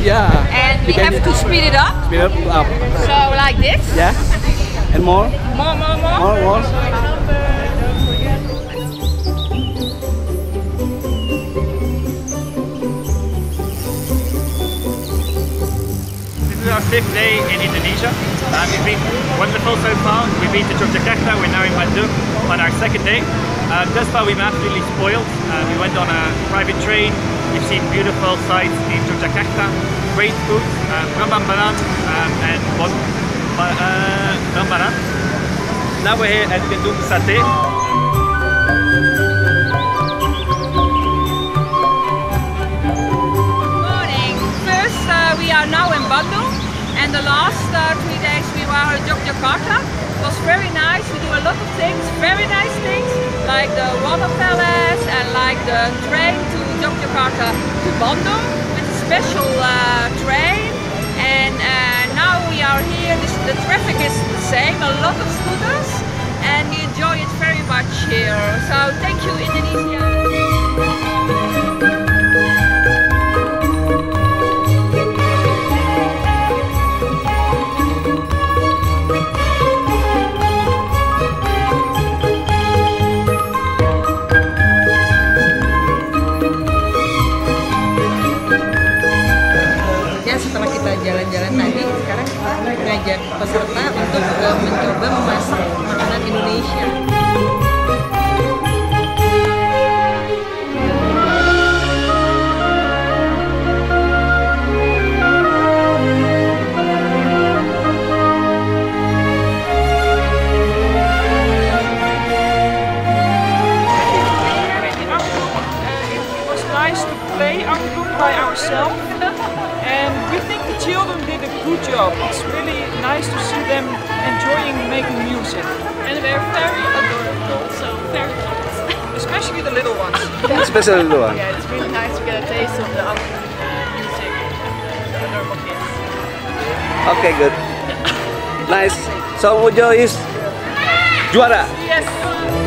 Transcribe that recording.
Yeah. And we have to speed it up. Speed it up. So like this. Yeah. And more. More. This is our 5th day in Indonesia. It's been wonderful so far. We've been to Yogyakarta, we're now in Bandung on our 2nd day. Thus far we've been absolutely spoiled. We went on a private train, we've seen beautiful sights in Yogyakarta, great food, gambaran and gambaran. Now we're here at Bandung Sate. We are now in Bandung, and the last 3 days we were in Yogyakarta. It was very nice. We do a lot of things, very nice things, like the water palace and like the train to Yogyakarta to Bandung with a special train. And now we are here. The traffic is the same, a lot of scooters, and we enjoy it very much here. So thank you, Indonesia. Setelah kita jalan-jalan tadi, sekarang kita ngajak peserta untuk mencoba memasak makanan Indonesia. It was nice to play angklung by ourselves. And we think the children did a good job. It's really nice to see them enjoying making music. And they're very adorable, so very cute. Especially the little ones. Especially the little one. Yeah, it's really nice to get a taste of the music and the adorable kids. Okay, good. Nice. So Ujo is juara. Yes!